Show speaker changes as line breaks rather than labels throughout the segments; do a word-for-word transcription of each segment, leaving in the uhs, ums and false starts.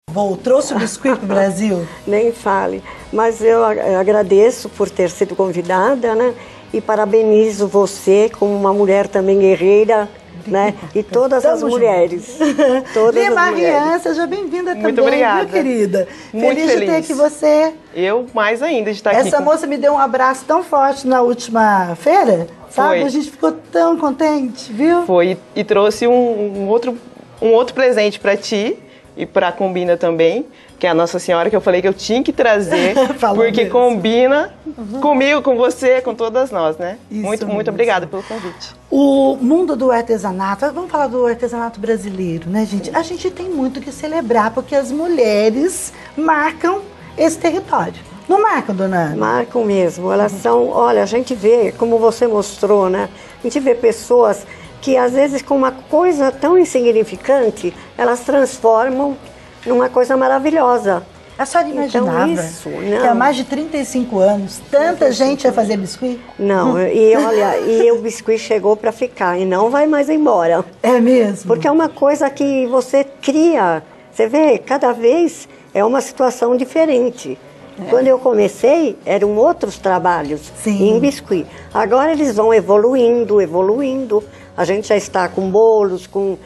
Bom, trouxe o biscoito para o Brasil?
Nem fale. Mas eu agradeço por ter sido convidada, né? E parabenizo você como uma mulher também guerreira, né? E todas
Tamo
as mulheres. Todas
Lima
as mulheres.
Rian, seja bem-vinda também,
Muito obrigada.
viu, querida?
Muito
feliz,
feliz
de ter aqui você.
Eu mais ainda de estar aqui.
Essa
com...
moça me deu um abraço tão forte na última feira, sabe?
Foi.
A gente ficou tão contente, viu?
Foi e trouxe um, um outro um outro presente para ti e para a Combina também, que é a Nossa Senhora, que eu falei que eu tinha que trazer, porque
mesmo.
combina uhum. comigo, com você, com todas nós, né?
Isso
muito,
mesmo.
muito obrigada pelo convite.
O mundo do artesanato, vamos falar do artesanato brasileiro, né, gente? A gente tem muito que celebrar, porque as mulheres marcam esse território. Não marcam, dona Ana?
Marcam mesmo. Elas são, olha, a gente vê, como você mostrou, né? A gente vê pessoas que às vezes com uma coisa tão insignificante, elas transformam numa coisa maravilhosa.
A senhora imaginava
então, isso, não.
que há mais de trinta e cinco anos tanta gente ia fazer biscuit?
Não, e olha, e o biscuit chegou para ficar e não vai mais embora.
É mesmo?
Porque é uma coisa que você cria, você vê, cada vez é uma situação diferente. É. Quando eu comecei, eram outros trabalhos
Sim.
em biscuit. Agora eles vão evoluindo, evoluindo. A gente já está com bolos, com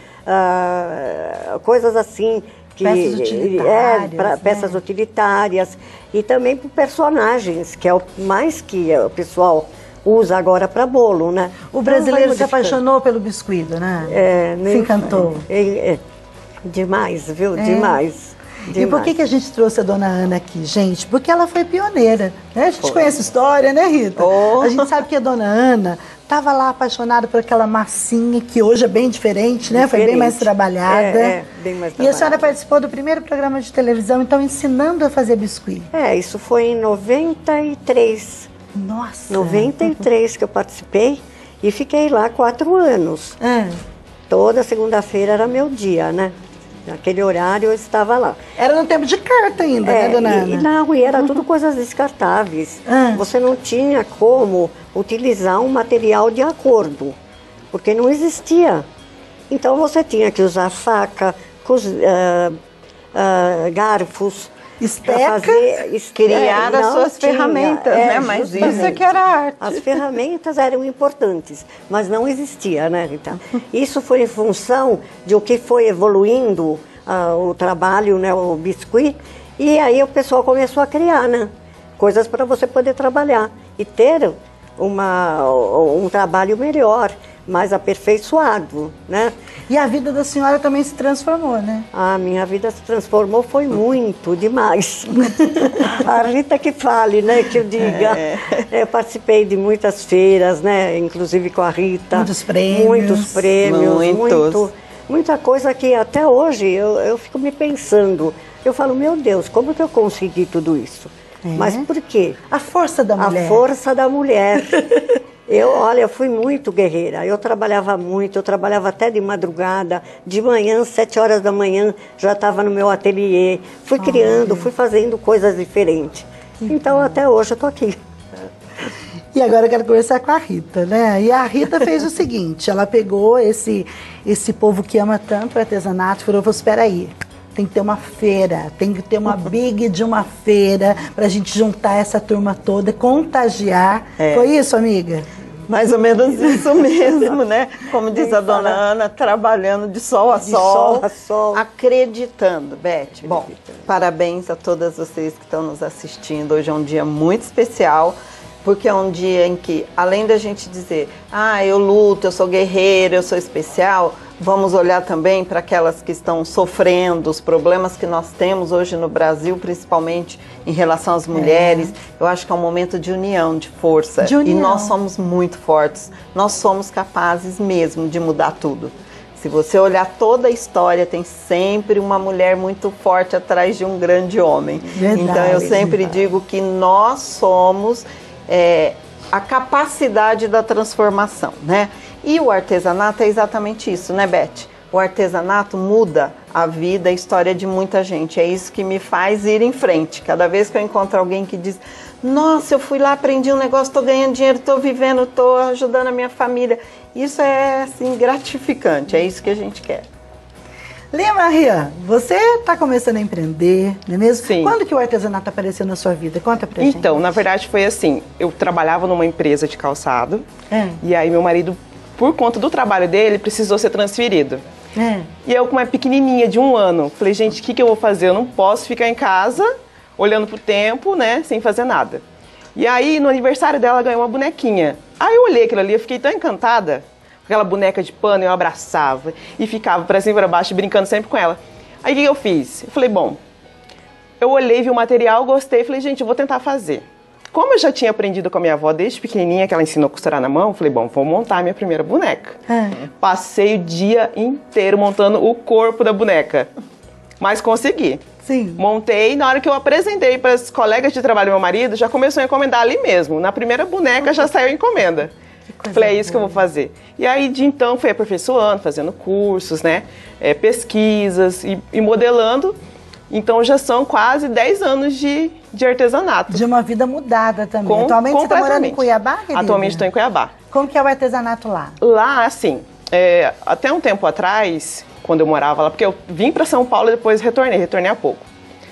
uh, coisas assim. Que,
peças utilitárias.
É, pra,
né?
peças utilitárias. E também para personagens, que é o mais que o pessoal usa agora para bolo, né?
O brasileiro se apaixonou pelo biscuit, né?
É,
se encantou.
É, é, demais, viu?
É.
Demais.
E
Demais.
por que, que a gente trouxe a dona Ana aqui, gente? Porque ela foi pioneira, né? A gente foi. conhece a história, né, Rita?
Oh.
A gente sabe que a dona Ana estava lá apaixonada por aquela massinha, que hoje é bem diferente, né? Diferente. Foi bem mais trabalhada.
É, é, bem mais trabalhada.
E a senhora participou do primeiro programa de televisão, então, ensinando a fazer biscuit.
É, isso foi em noventa e três.
Nossa!
noventa e três que eu participei e fiquei lá quatro anos.
É.
Toda segunda-feira era meu dia, né? Naquele horário eu estava lá.
Era no tempo de carta ainda,
é,
né, dona
e,
Ana?
Não, e era tudo coisas descartáveis.
Ah.
Você não tinha como utilizar um material de acordo, porque não existia. Então você tinha que usar faca, cos, uh, uh, garfos,
esteca,
fazer,
criar as suas
tinha,
ferramentas,
é,
né? Mas isso é que era arte.
As ferramentas eram importantes, mas não existia, né, Rita? Isso foi em função de o que foi evoluindo uh, o trabalho, né, o biscuit, e aí o pessoal começou a criar, né, coisas para você poder trabalhar e ter uma, um trabalho melhor, mais aperfeiçoado, né?
E a vida da senhora também se transformou, né?
A minha vida se transformou, foi muito, demais. A Rita que fale, né, que eu diga.
É.
Eu participei de muitas feiras, né, inclusive com a Rita.
Muitos prêmios.
Muitos prêmios,
Muitos.
muito, muita coisa que até hoje eu, eu fico me pensando. Eu falo, meu Deus, como que eu consegui tudo isso?
É.
Mas por quê?
A força da mulher.
A força da mulher. Eu, olha, eu fui muito guerreira, eu trabalhava muito, eu trabalhava até de madrugada, de manhã, sete horas da manhã, já estava no meu ateliê, fui oh, criando, fui fazendo coisas diferentes. Então, até hoje eu estou aqui.
E agora eu quero conversar com a Rita, né? E a Rita fez o seguinte, ela pegou esse, esse povo que ama tanto o artesanato e falou, espera aí, tem que ter uma feira, tem que ter uma big de uma feira pra gente juntar essa turma toda, contagiar. É. Foi isso, amiga?
Mais ou menos isso mesmo, né? Como diz a dona Ana, trabalhando de sol a
de
sol,
sol, a sol.
acreditando, Beth. Bom, parabéns a todas vocês que estão nos assistindo. Hoje é um dia muito especial, porque é um dia em que, além da gente dizer, ah, eu luto, eu sou guerreira, eu sou especial, vamos olhar também para aquelas que estão sofrendo, os problemas que nós temos hoje no Brasil, principalmente em relação às mulheres. É. Eu acho que é um momento de união, de força.
De união.
E nós somos muito fortes. Nós somos capazes mesmo de mudar tudo. Se você olhar toda a história, tem sempre uma mulher muito forte atrás de um grande homem.
Verdade,
então eu sempre
verdade.
digo que nós somos é, a capacidade da transformação, né? E o artesanato é exatamente isso, né, Beth? O artesanato muda a vida, a história de muita gente. É isso que me faz ir em frente. Cada vez que eu encontro alguém que diz, nossa, eu fui lá, aprendi um negócio, estou ganhando dinheiro, estou vivendo, estou ajudando a minha família. Isso é, assim, gratificante. É isso que a gente quer.
Lima, Ria, você está começando a empreender, não é mesmo?
Sim.
Quando que o artesanato apareceu na sua vida? Conta pra gente.
Então, na verdade foi assim, eu trabalhava numa empresa de calçado,
É.
e aí meu marido, por conta do trabalho dele, precisou ser transferido.
É.
E eu, como é pequenininha, de um ano, falei, gente, o que, que eu vou fazer? Eu não posso ficar em casa, olhando pro tempo, né, sem fazer nada. E aí, no aniversário dela, ela ganhou uma bonequinha. Aí eu olhei aquilo ali, eu fiquei tão encantada, aquela boneca de pano, eu abraçava e ficava pra cima e pra baixo, brincando sempre com ela. Aí o que eu fiz? Eu falei, bom, eu olhei, vi o material, gostei, falei, gente, eu vou tentar fazer. Como eu já tinha aprendido com a minha avó desde pequenininha, que ela ensinou a costurar na mão, eu falei, bom, vou montar a minha primeira boneca.
É.
Passei o dia inteiro montando o corpo da boneca, mas consegui.
Sim.
Montei, na hora que eu apresentei para as colegas de trabalho do meu marido, já começou a encomendar ali mesmo. Na primeira boneca já saiu a encomenda. Falei, é isso que eu vou fazer. E aí, de então, fui aperfeiçoando, fazendo cursos, né, é, pesquisas e, e modelando. Então, já são quase dez anos de, de artesanato.
De uma vida mudada também.
Com,
Atualmente você está morando em
completamente.
Cuiabá, querida?
Atualmente estou em Cuiabá.
Como que é o artesanato lá?
Lá, assim, é, até um tempo atrás, quando eu morava lá, porque eu vim para São Paulo e depois retornei, retornei há pouco.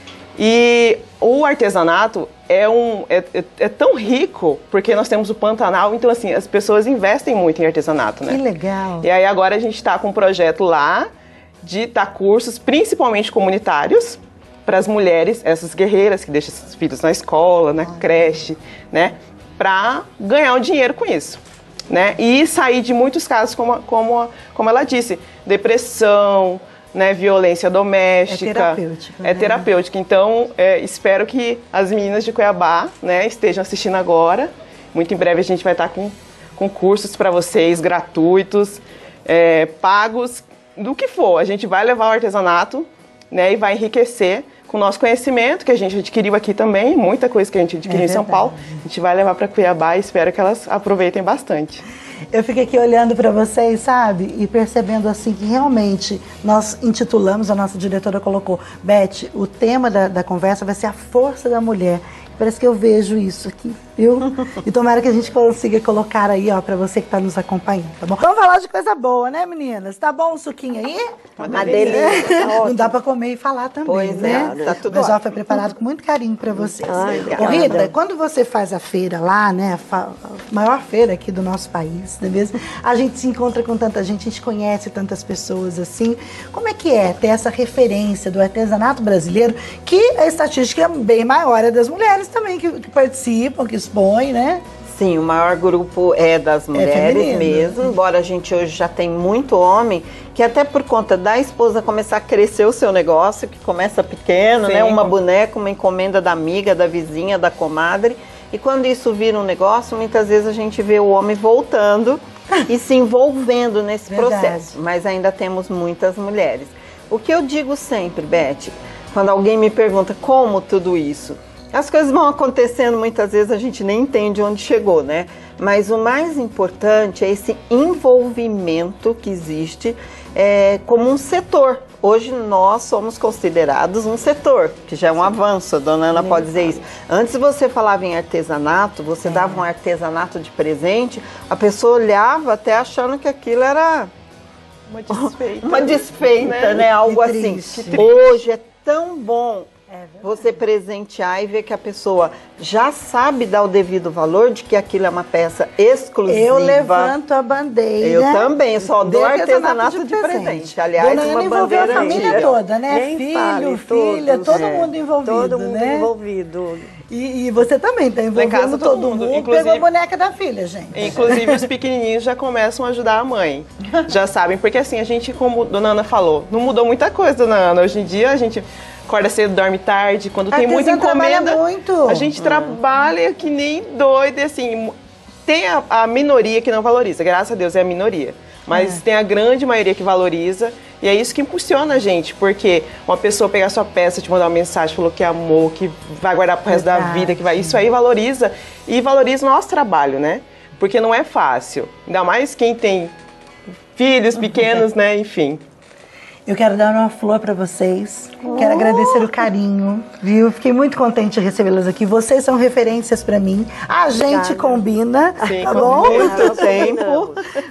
E o artesanato é, um, é, é, é tão rico, porque nós temos o Pantanal, então assim, as pessoas investem muito em artesanato, né?
Que legal.
E aí agora a gente está com um projeto lá de dar cursos, principalmente comunitários, para as mulheres, essas guerreiras que deixam seus filhos na escola, na creche, né? Para ganhar um dinheiro com isso. Né? E sair de muitos casos, como, como, como ela disse, depressão, né, violência doméstica.
É terapêutica.
É
né?
terapêutica. Então, é, espero que as meninas de Cuiabá, né, estejam assistindo agora. Muito em breve a gente vai estar com, com cursos para vocês, gratuitos, é, pagos, do que for. A gente vai levar o artesanato, né, e vai enriquecer com o nosso conhecimento, que a gente adquiriu aqui também, muita coisa que a gente adquiriu
É
em São Paulo.
verdade.
A gente vai levar para Cuiabá e espero que elas aproveitem bastante.
Eu fiquei aqui olhando para vocês, sabe? E percebendo assim que realmente nós intitulamos, a nossa diretora colocou, Beth, o tema da, da conversa vai ser a força da mulher. Parece que eu vejo isso aqui, viu? E tomara que a gente consiga colocar aí, ó, pra você que tá nos acompanhando, tá bom? Vamos falar de coisa boa, né, meninas? Tá bom o suquinho aí?
Uma delícia.
Não dá pra comer e falar também,
Pois
né?
é,
tá tudo
O pessoal
ótimo.
foi preparado com muito carinho pra vocês.
Ai,
Ô,
obrigada.
Rita, quando você faz a feira lá, né, a, fa- a maior feira aqui do nosso país, não é mesmo? A gente se encontra com tanta gente, a gente conhece tantas pessoas assim. Como é que é ter essa referência do artesanato brasileiro, que a estatística é bem maior é das mulheres também, que, que participam, que expõem, né?
Sim, o maior grupo é das mulheres
feminino.
mesmo, embora a gente hoje já tem muito homem, que até por conta da esposa começar a crescer o seu negócio, que começa pequeno,
Sim.
né? Uma boneca, uma encomenda da amiga, da vizinha, da comadre. E quando isso vira um negócio, muitas vezes a gente vê o homem voltando e se envolvendo nesse
Verdade.
processo. Mas ainda temos muitas mulheres. O que eu digo sempre, Beth, quando alguém me pergunta como tudo isso, as coisas vão acontecendo, muitas vezes a gente nem entende onde chegou, né? Mas o mais importante é esse envolvimento que existe é, como um setor. Hoje nós somos considerados um setor, que já é um avanço, a dona Ana pode dizer isso. Antes você falava em artesanato, você dava um artesanato de presente, a pessoa olhava até achando que aquilo era
Uma desfeita.
uma desfeita,
né?
né? Algo
Que
assim.
triste.
Hoje é tão bom
É verdade.
você presentear e ver que a pessoa já sabe dar o devido valor de que aquilo é uma peça exclusiva.
Eu levanto a bandeira.
Eu também, só
de
dou artesanato de presente. Aliás,
Dona Ana
uma
envolveu
bandeira
a família
antiga.
toda, né?
Nem
Filho,
fale,
filha,
todos,
todo
é.
mundo envolvido,
Todo mundo
né?
envolvido.
E, e você também tá
Lá em
envolvendo
casa,
todo,
todo
mundo.
mundo, inclusive-
Pegou a boneca da filha, gente.
Inclusive, os pequenininhos já começam a ajudar a mãe. Já sabem, porque assim, a gente, como a Dona Ana falou, não mudou muita coisa, Dona Ana. Hoje em dia, a gente acorda cedo, dorme tarde. Quando tem
Artesã
muita encomenda,
trabalha muito.
a gente trabalha que nem doido. E assim, tem a, a minoria que não valoriza. Graças a Deus é a minoria. Mas
É.
tem a grande maioria que valoriza. E é isso que impulsiona a gente. Porque uma pessoa pegar sua peça, te mandar uma mensagem, falou que amou, que vai guardar pro resto da
Verdade.
vida, que vai... Isso aí valoriza. E valoriza o nosso trabalho, né? Porque não é fácil. Ainda mais quem tem filhos pequenos, né? Enfim.
Eu quero dar uma flor pra vocês. Quero agradecer o carinho, viu? Fiquei muito contente de recebê-las aqui. Vocês são referências pra mim. A gente
Obrigada.
combina,
Sim,
tá
combina.
bom?
Muito tempo.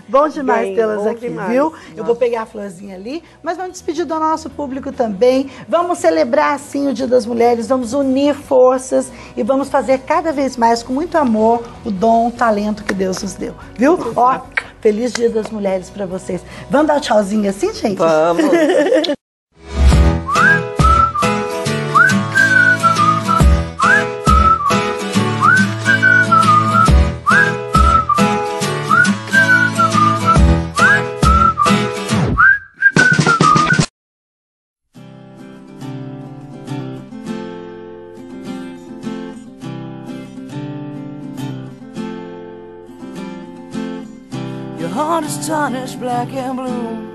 Bom demais
Bem,
tê-las
bom
aqui,
demais.
viu? Eu vou pegar a florzinha ali, mas vamos despedir do nosso público também. Vamos celebrar, assim, o Dia das Mulheres, vamos unir forças e vamos fazer cada vez mais, com muito amor, o dom, o talento que Deus nos deu, viu? Ó, feliz Dia das Mulheres pra vocês. Vamos dar um tchauzinho assim, gente?
Vamos.
Your heart is tarnished black and blue.